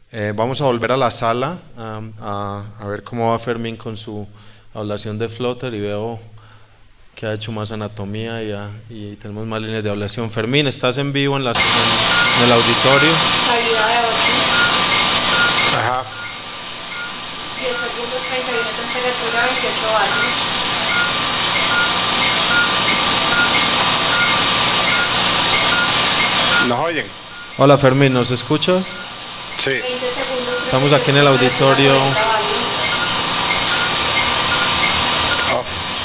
Vamos a volver a la sala a ver cómo va Fermín con su ablación de Flutter y veo que ha hecho más anatomía y tenemos más líneas de ablación. Fermín, estás en vivo en el auditorio. Ajá. 10 segundos, 31 temperatura, 28 vatios. ¿Nos oyen? Hola Fermín, ¿nos escuchas? Sí. 20 segundos. Estamos aquí en el auditorio. Off.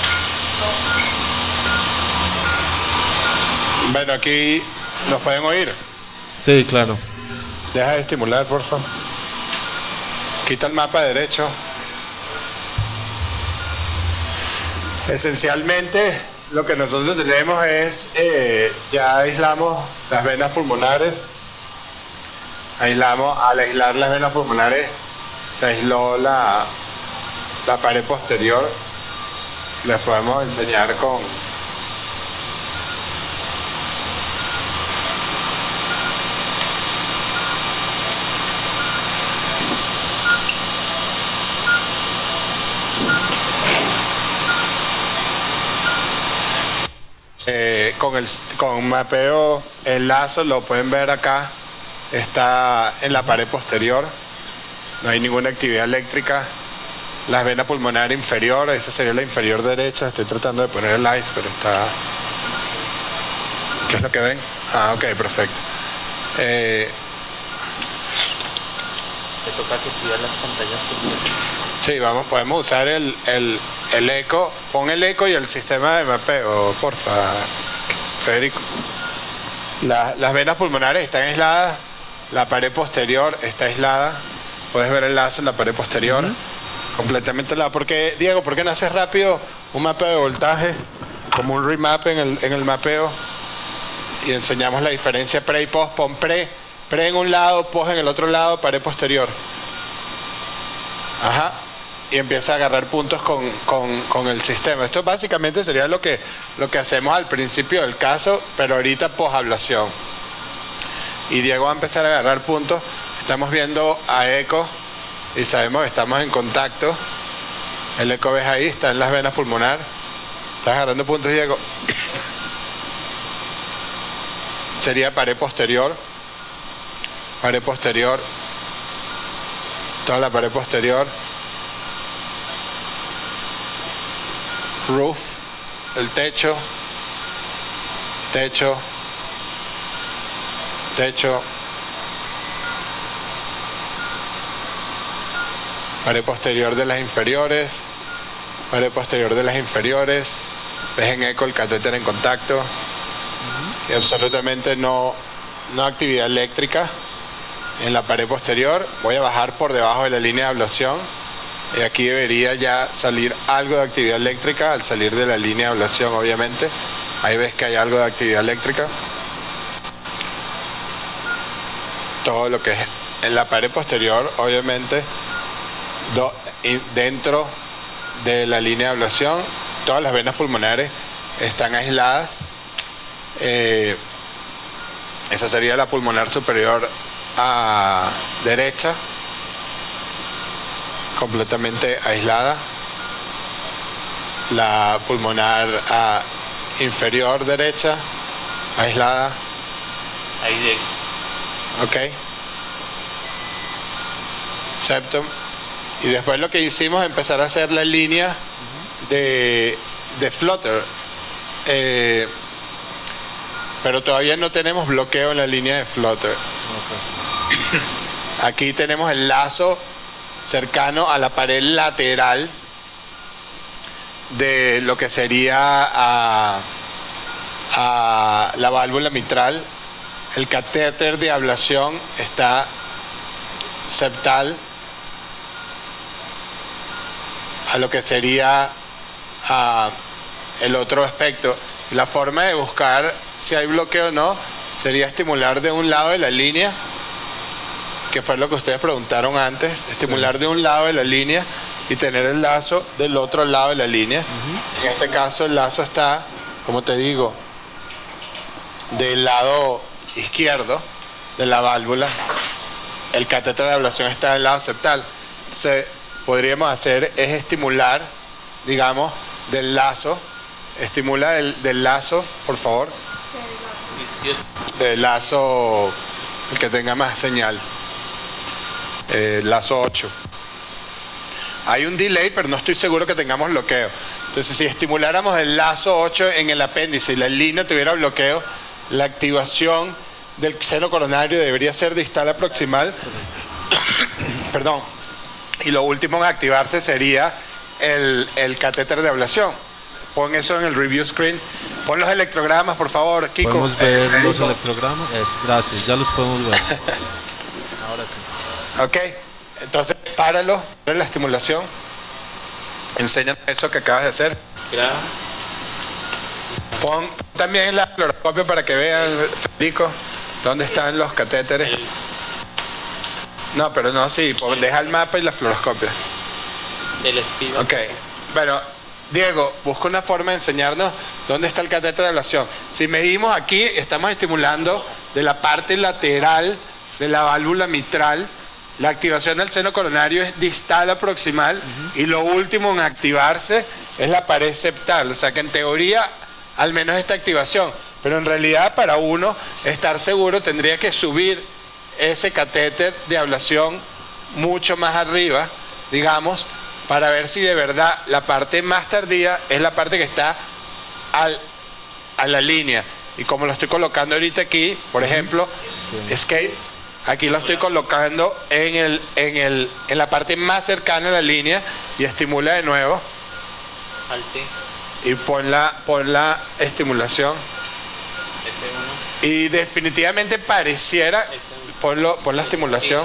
Bueno, aquí nos pueden oír. Sí, claro. Deja de estimular, por favor. Quita el mapa derecho. Esencialmente, lo que nosotros tenemos es, ya aislamos las venas pulmonares. Al aislar las venas pulmonares, se aisló la pared posterior. Les podemos enseñar con... con mapeo, el lazo lo pueden ver acá, está en la pared posterior, no hay ninguna actividad eléctrica. La vena pulmonar inferior, esa sería la inferior derecha, estoy tratando de poner el ice, pero está... ¿Qué es lo que ven? Ah, ok, perfecto. Te toca que pidas las pantallas que Sí, podemos usar el eco. Pon el eco y el sistema de mapeo, porfa, Federico. Las venas pulmonares están aisladas, la pared posterior está aislada. Puedes ver el lazo en la pared posterior, completamente aislada. Diego, ¿por qué no haces rápido un mapeo de voltaje, como un remap en el mapeo? Y enseñamos la diferencia pre y post. Pon pre en un lado, post en el otro lado, pared posterior. Ajá. Y empieza a agarrar puntos con el sistema. Esto básicamente sería lo que hacemos al principio del caso, pero ahorita posablación. Y Diego va a empezar a agarrar puntos. Estamos viendo a eco y sabemos que estamos en contacto. El eco, ves ahí, está en las venas pulmonar. Estás agarrando puntos, Diego. Sería pared posterior. Pared posterior. Toda la pared posterior. Roof, el techo, pared posterior de las inferiores, ves en eco el catéter en contacto, y absolutamente no actividad eléctrica en la pared posterior. Voy a bajar por debajo de la línea de ablación. Y aquí debería ya salir algo de actividad eléctrica al salir de la línea de ablación, obviamente. Ahí ves que hay algo de actividad eléctrica. Todo lo que es en la pared posterior, obviamente, dentro de la línea de ablación, todas las venas pulmonares están aisladas. Esa sería la pulmonar superior a derecha, completamente aislada. La pulmonar inferior derecha, aislada. ahí de... Ok. Septum. Y después lo que hicimos es empezar a hacer la línea de Flutter. Pero todavía no tenemos bloqueo en la línea de Flutter. Okay. Aquí tenemos el lazo cercano a la pared lateral de lo que sería a la válvula mitral. El catéter de ablación está septal a lo que sería el otro aspecto. La forma de buscar si hay bloqueo o no sería estimular de un lado de la línea, que fue lo que ustedes preguntaron antes, estimular de un lado de la línea y tener el lazo del otro lado de la línea. En este caso el lazo está, como te digo, del lado izquierdo de la válvula. el catéter de ablación está del lado septal. Entonces, podríamos hacer es estimular, digamos, del lazo. Estimula del lazo, por favor. 18. Del lazo, el que tenga más señal. Lazo 8. Hay un delay, pero no estoy seguro que tengamos bloqueo. Entonces, si estimuláramos el lazo 8 en el apéndice y la línea tuviera bloqueo, la activación del seno coronario debería ser distal a proximal. Perdón. Y lo último en activarse sería el catéter de ablación. Pon eso en el review screen. Pon los electrogramas, por favor, Kiko. ¿Podemos ver los electrogramas? Gracias, ya los podemos ver. Ahora sí. Ok, entonces páralo, para la estimulación. Enséñame eso que acabas de hacer. Graba. Pon también la fluoroscopio para que vean, Federico, dónde están los catéteres. No, pero no, sí, deja el mapa y la fluoroscopia. El espiga. Ok, bueno, Diego, busca una forma de enseñarnos dónde está el catéter de ablación. Si medimos aquí, estamos estimulando de la parte lateral de la válvula mitral. La activación del seno coronario es distal a proximal y lo último en activarse es la pared septal. O sea que en teoría, al menos esta activación, pero en realidad para uno estar seguro tendría que subir ese catéter de ablación mucho más arriba, digamos, para ver si de verdad la parte más tardía es la parte que está a la línea. Y como lo estoy colocando ahorita aquí, por ejemplo, Escape, aquí lo estoy colocando en la parte más cercana a la línea y estimula de nuevo. Alte. Y pon la estimulación. F1. Y definitivamente pareciera, pon la estimulación.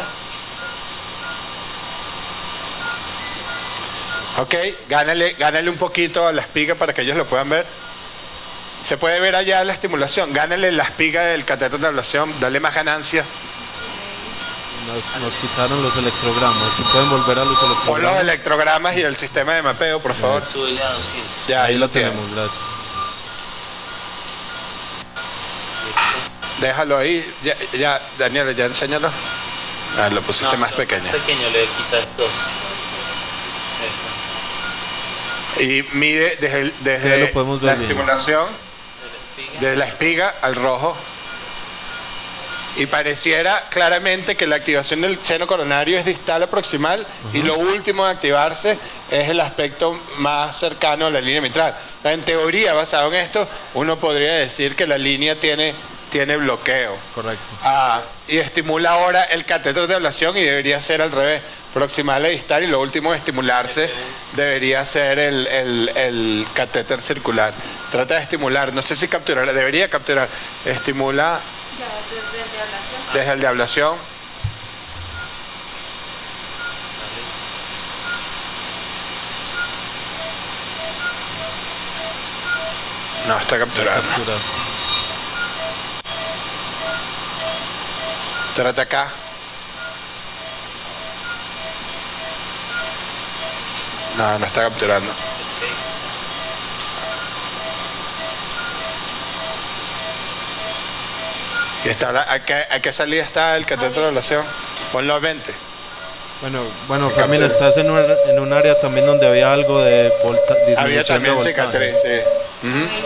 Ok, gánale un poquito a la espiga para que ellos lo puedan ver. Se puede ver allá la estimulación. Gánale la espiga del catéter de ablación, dale más ganancia. Nos quitaron los electrogramas. Si pueden volver a los electrogramas. Pon los electrogramas y el sistema de mapeo, por favor. Súbele a 200. Ya, Ahí lo tiene. tenemos, gracias. Déjalo ahí. Ya, Daniel, ya enséñalo. Ah, lo pusiste más pequeño. Más pequeño, le quitas 2. Eso. Y mide desde Sí, lo podemos ver la bien. estimulación, De la espiga. desde la espiga al rojo. Y pareciera claramente que la activación del seno coronario es distal a proximal y lo último en activarse es el aspecto más cercano a la línea mitral. O sea, en teoría, basado en esto, uno podría decir que la línea tiene bloqueo. Correcto. Y estimula ahora el catéter de ablación y debería ser al revés, proximal a distal, y lo último en estimularse debería ser el catéter circular. Trata de estimular, no sé si capturar, debería capturar, estimula desde el de ablación. No, está capturado. Trata acá. No está capturando. Y está ¿a qué salida está el catéter de ablación? Ponlo a 20. Bueno, Fermín, estás en un área también donde había algo de disminución Había también de voltaje. cicatriz, sí.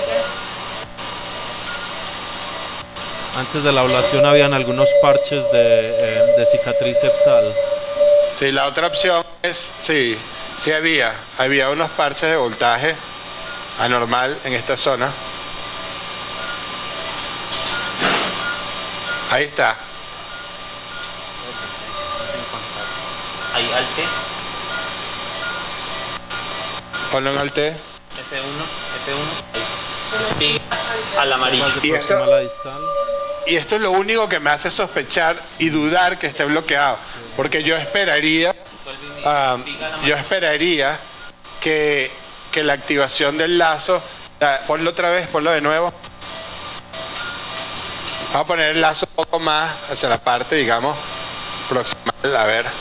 Antes de la ablación habían algunos parches de cicatriz septal. Sí, la otra opción es, sí había unos parches de voltaje anormal en esta zona. Ahí está. Ahí, alte. Ponlo en alt. F1. Ahí. Espiga al amarillo. Más de Y proximal a distal. Y esto es lo único que me hace sospechar y dudar que esté bloqueado. Porque yo esperaría que la activación del lazo, ponlo otra vez, ponlo de nuevo. Vamos a poner el lazo un poco más hacia la parte, digamos, proximal, a ver.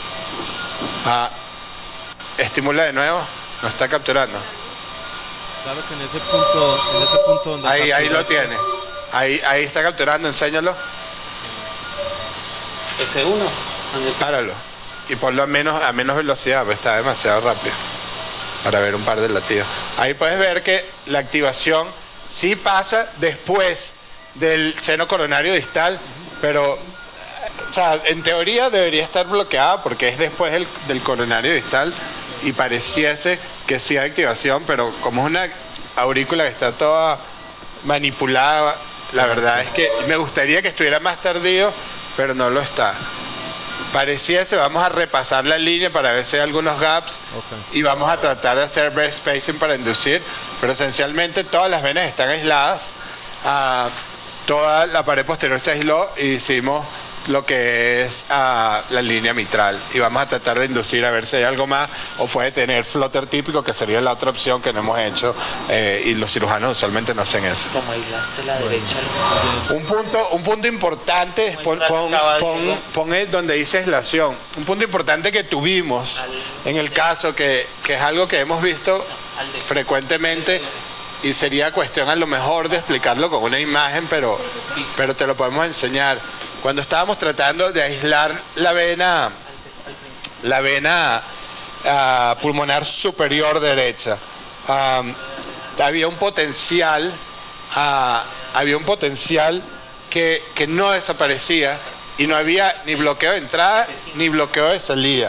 Estimula de nuevo, no está capturando. Claro que en ese punto donde Ahí lo capturaste- tiene. Ahí está capturando, enséñalo. F1. Páralo. Y ponlo a menos velocidad, pues está demasiado rápido. Para ver un par de latidos. Ahí puedes ver que la activación sí pasa después del seno coronario distal, pero o sea, en teoría debería estar bloqueada porque es después del coronario distal y pareciese que sí hay activación, pero como es una aurícula que está toda manipulada, la verdad es que me gustaría que estuviera más tardío, pero no lo está. Pareciese, vamos a repasar la línea para ver si hay algunos gaps, y vamos a tratar de hacer breath spacing para inducir, pero esencialmente todas las venas están aisladas, toda la pared posterior se aisló y hicimos lo que es la línea mitral, y vamos a tratar de inducir a ver si hay algo más, o puede tener flutter típico, que sería la otra opción que no hemos hecho, y los cirujanos usualmente no hacen eso. Como aislaste la derecha. Un punto importante, pon donde dice aislación, un punto importante que tuvimos en el caso, que es algo que hemos visto frecuentemente, y sería cuestión a lo mejor de explicarlo con una imagen, pero te lo podemos enseñar. Cuando estábamos tratando de aislar la vena pulmonar superior derecha, había un potencial que no desaparecía, y no había ni bloqueo de entrada ni bloqueo de salida.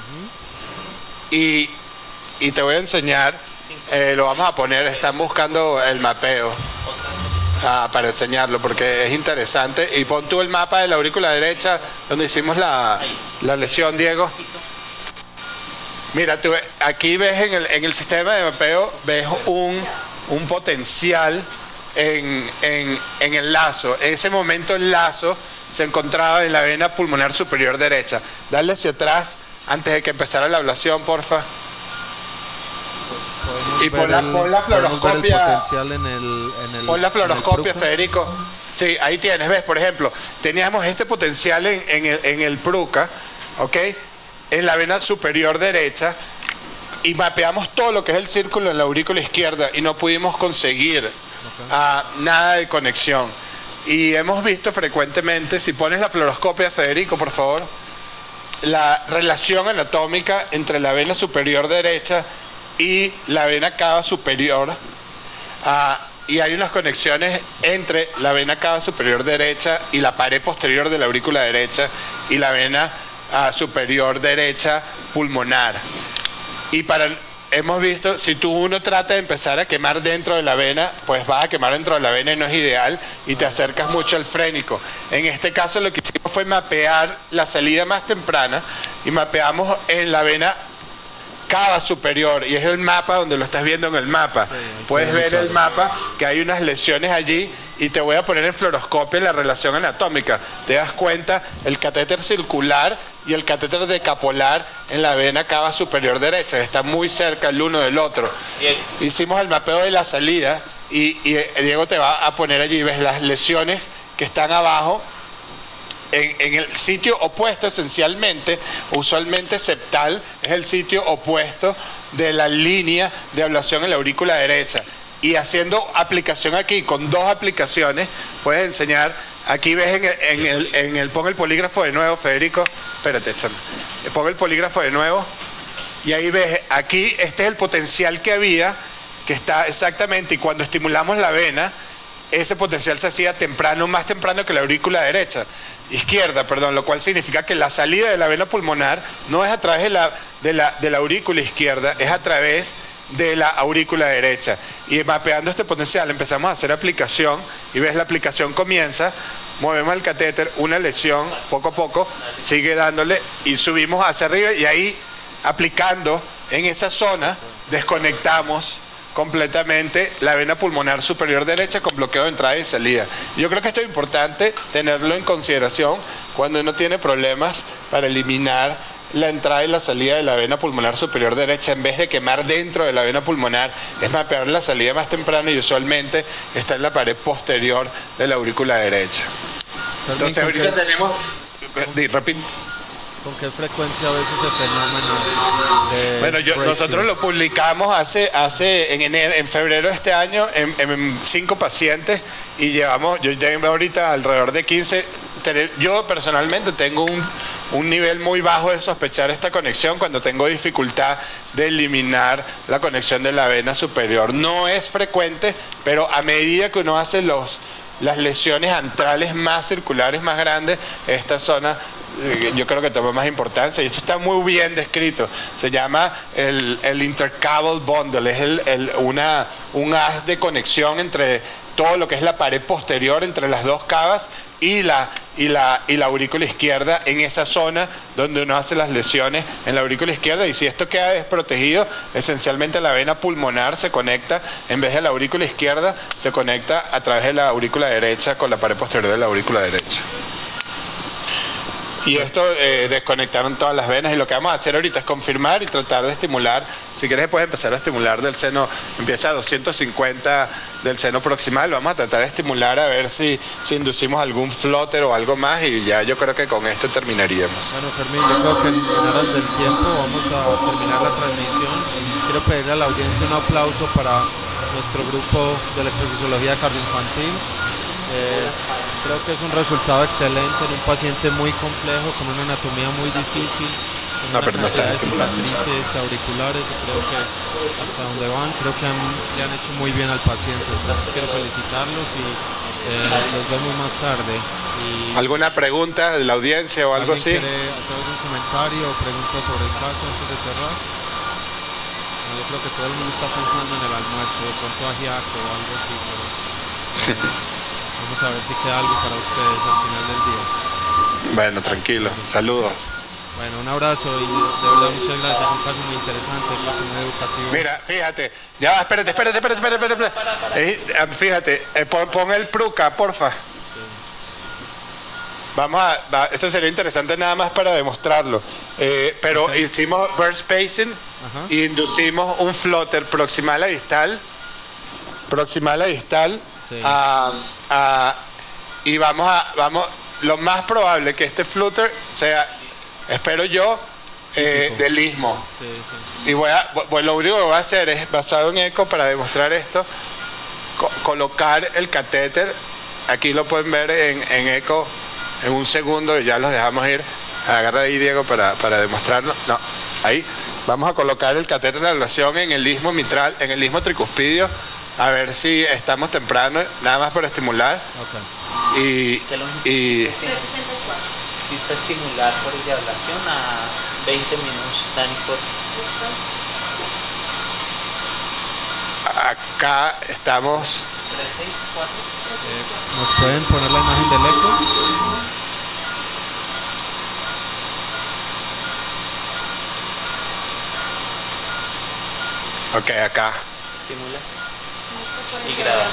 Y te voy a enseñar, lo vamos a poner, están buscando el mapeo para enseñarlo porque es interesante. Y pon tú el mapa de la aurícula derecha donde hicimos la lesión, Diego. Mira, tú aquí ves en el sistema de mapeo, ves un potencial en el lazo. En ese momento el lazo se encontraba en la vena pulmonar superior derecha. Dale hacia atrás antes de que empezara la ablación, porfa. Y pon la fluoroscopia. Pon la fluoroscopia, Federico. Sí, ahí tienes, ves, por ejemplo, teníamos este potencial en el Pruca, ¿ok? En la vena superior derecha, y mapeamos todo lo que es el círculo en la aurícula izquierda y no pudimos conseguir nada de conexión. Y hemos visto frecuentemente, si pones la fluoroscopia, Federico, por favor, la relación anatómica entre la vena superior derecha y la vena cava superior, y hay unas conexiones entre la vena cava superior derecha y la pared posterior de la aurícula derecha y la vena superior derecha pulmonar. Y hemos visto, si uno trata de empezar a quemar dentro de la vena, pues vas a quemar dentro de la vena y no es ideal, y te acercas mucho al frénico. En este caso lo que hicimos fue mapear la salida más temprana, y mapeamos en la vena cava superior, y es el mapa donde lo estás viendo en el mapa. Puedes ver el mapa, que hay unas lesiones allí, y te voy a poner en fluoroscopia la relación anatómica. Te das cuenta, el catéter circular y el catéter decapolar en la vena cava superior derecha, están muy cerca el uno del otro. Hicimos el mapeo de la salida, y Diego te va a poner allí, ves las lesiones que están abajo, en el sitio opuesto esencialmente, usualmente septal, es el sitio opuesto de la línea de ablación en la aurícula derecha. Y haciendo aplicación aquí, con dos aplicaciones, puedes enseñar, aquí ves pon el polígrafo de nuevo, Federico, espérate, pon el polígrafo de nuevo, y ahí ves, aquí este es el potencial que había, que está exactamente, y cuando estimulamos la vena, ese potencial se hacía más temprano que la aurícula izquierda, lo cual significa que la salida de la vena pulmonar no es a través de la aurícula izquierda, es a través de la aurícula derecha. Y mapeando este potencial empezamos a hacer aplicación, y ves, la aplicación comienza, movemos el catéter, una lesión, poco a poco, sigue dándole, y subimos hacia arriba, y ahí, aplicando en esa zona, desconectamos completamente la vena pulmonar superior derecha con bloqueo de entrada y salida. Yo creo que esto es importante tenerlo en consideración cuando uno tiene problemas para eliminar la entrada y la salida de la vena pulmonar superior derecha. En vez de quemar dentro de la vena pulmonar, es mapear la salida más temprano, y usualmente está en la pared posterior de la aurícula derecha. Entonces ahorita tenemos, repito, ¿con qué frecuencia a veces el fenómeno bueno, nosotros lo publicamos en febrero de este año en 5 pacientes, y yo tengo ahorita alrededor de 15. Yo personalmente tengo un nivel muy bajo de sospechar esta conexión cuando tengo dificultad de eliminar la conexión de la vena superior. No es frecuente, pero a medida que uno hace las lesiones antrales más circulares, más grandes, esta zona yo creo que toma más importancia, y esto está muy bien descrito. Se llama el intercabal bundle, es un haz de conexión entre todo lo que es la pared posterior entre las dos cavas y la aurícula izquierda, en esa zona donde uno hace las lesiones en la aurícula izquierda. Y si esto queda desprotegido, esencialmente la vena pulmonar se conecta, en vez de la aurícula izquierda, se conecta a través de la aurícula derecha con la pared posterior de la aurícula derecha. Y esto desconectaron todas las venas, y lo que vamos a hacer ahorita es confirmar y tratar de estimular. Si quieres puedes empezar a estimular del seno, empieza a 250 del seno proximal. Vamos a tratar de estimular a ver si inducimos algún flutter o algo más, y ya yo creo que con esto terminaríamos. Bueno, Fermín, yo creo que en aras del tiempo vamos a terminar la transmisión. Quiero pedirle a la audiencia un aplauso para nuestro grupo de electrofisiología cardioinfantil. Creo que es un resultado excelente en un paciente muy complejo, con una anatomía muy difícil, con una cantidad de cicatrices auriculares. Creo que hasta donde van, creo que le han hecho muy bien al paciente. Entonces quiero felicitarlos y los vemos más tarde. ¿Alguna pregunta de la audiencia o algo así? ¿Quiere hacer algún comentario o pregunta sobre el caso antes de cerrar? No, yo creo que todo el mundo está pensando en el almuerzo, de pronto ajiaco o algo así, pero vamos a ver si queda algo para ustedes al final del día. Bueno, tranquilo. Saludos. Bueno, un abrazo y de verdad muchas gracias. Es un caso muy interesante, creo que muy educativo. Mira, fíjate. Ya, espérate. Fíjate, pon el pruca, porfa. Sí. Esto sería interesante nada más para demostrarlo. Pero okay. Hicimos burst spacing y inducimos un flutter proximal a distal. Sí. Y vamos, lo más probable que este flutter sea, espero yo, del istmo. Sí. Y lo único que voy a hacer es, basado en eco, para demostrar esto, colocar el catéter. Aquí lo pueden ver en eco en un segundo, y ya los dejamos ir. Agarra ahí, Diego, para demostrarlo. No, ahí. Vamos a colocar el catéter de ablación en el istmo mitral, en el istmo tricuspidio, a ver si estamos temprano, nada más para estimular. Okay. Vista estimular por eyaculación a 20 minutos, Dani, por... Acá estamos. 3, 6, 4. ¿Nos pueden poner la imagen del eco? Ok, acá. Estimula. Y grabas.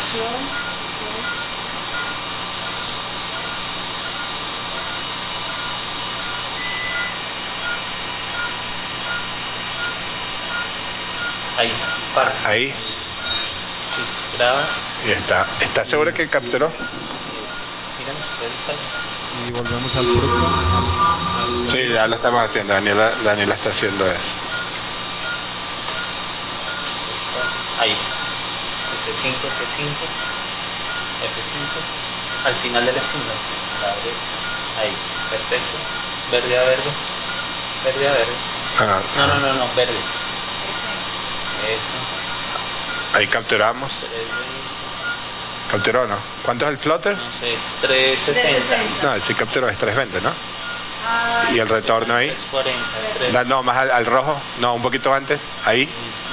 Ahí, para. Ahí. Listo, grabas. Y está. ¿Estás seguro que capturó? Mírame, revisa. Y volvemos al grupo. Sí, ya lo estamos haciendo. Daniela está haciendo eso. Ahí. F5, F5, F5. Al final de la estimulación, a la derecha. Ahí, perfecto. Verde a verde. Verde a verde. No, verde. Eso. Ahí capturamos. ¿Capturó o no? ¿Cuánto es el flutter? No sé, 360. No, el sí capturó es 320, ¿no? Y el retorno ahí. 340. No, más al rojo. No, un poquito antes. Ahí.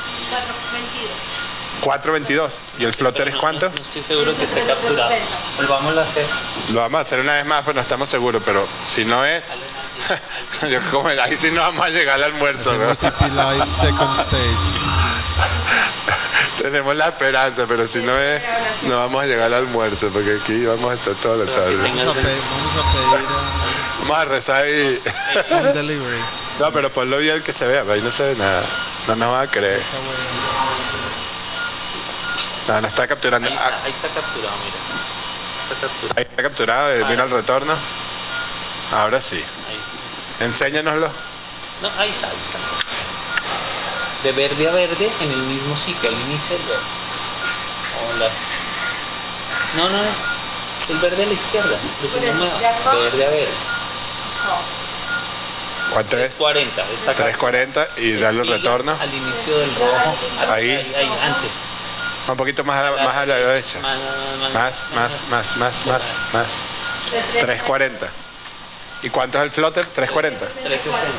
422. ¿Y el flutter es cuánto? No estoy seguro que esté capturado. Volvámoslo a hacer. Lo vamos a hacer una vez más, pero no estamos seguros. Pero si no es... Yo como ahí sí no vamos a llegar al almuerzo, ¿no? CP Live Second Stage. Tenemos la esperanza, pero si no es, no vamos a llegar al almuerzo, porque aquí vamos a estar toda la tarde. Vamos a pedir Vamos a rezar y... un delivery. No, pero ponlo bien que se vea, ahí no se ve nada. No nos van a creer. No, no está capturando. Ahí está capturado, mira. Está capturado. Ahí está capturado, mira el retorno. Ahora sí. Ahí. Enséñanoslo. No, ahí está. De verde a verde en el mismo sitio, al inicio del verde. Hola. No. El verde a la izquierda. Verde a verde. ¿Cuánto es? 340. Esta 340 y darle el estilo retorno. al inicio del rojo. Ahí. Ahí, antes. Un poquito más a la derecha. Más. 340. ¿Y cuánto es el flotter? 340. 360.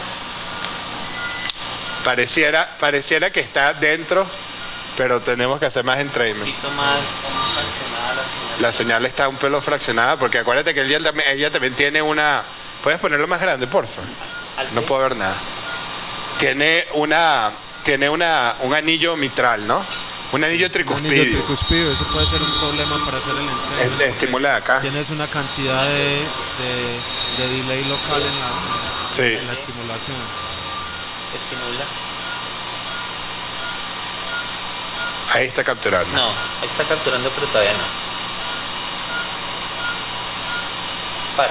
Pareciera que está dentro, pero tenemos que hacer más Un entrainment. poquito más fraccionada la señal. La señal está un pelo fraccionada, porque acuérdate que ella también tiene una... ¿Puedes ponerlo más grande, porfa? No puedo ver nada. Tiene un anillo mitral, ¿no? Un anillo Un anillo tricuspidio. tricuspidio, eso puede ser un problema para hacer el entrainment. Estimula acá. Tienes una cantidad de delay local Sí. en la estimulación. Estimula. Ahí está capturando. No, ahí está capturando, pero todavía no. Para.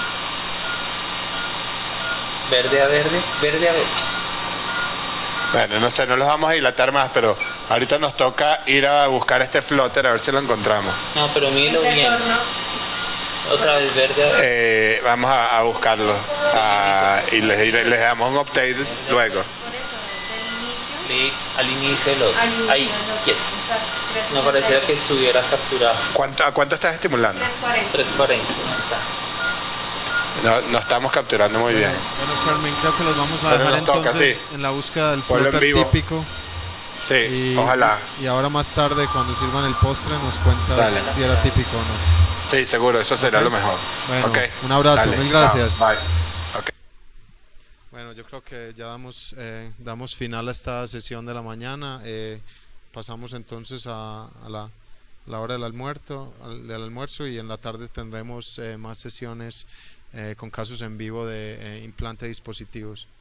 Verde a verde, verde a verde. Bueno, no sé, no los vamos a dilatar más, pero ahorita nos toca ir a buscar este flotter a ver si lo encontramos. No, pero míralo bien. Otra vez verde a verde. Vamos a buscarlo y les damos un update luego. Clic al inicio del otro. Ahí, quieto. No pareciera que estuviera capturado. ¿A cuánto estás estimulando? 340, no está. No estamos capturando muy bien. Bueno, Fermín, creo que los vamos a Pero dejar nos toca, entonces sí. en la búsqueda del Ponlo en flotter vivo. típico. Sí, ojalá. Y ahora más tarde, cuando sirvan el postre, nos cuentas Dale. si era típico o no. Sí, seguro, eso será Ok. lo mejor. Bueno, Ok. un abrazo, Dale, mil gracias. chao, bye. Ok. Bueno, yo creo que ya damos final a esta sesión de la mañana. Pasamos entonces a la hora del almuerzo y en la tarde tendremos más sesiones con casos en vivo de implante de dispositivos.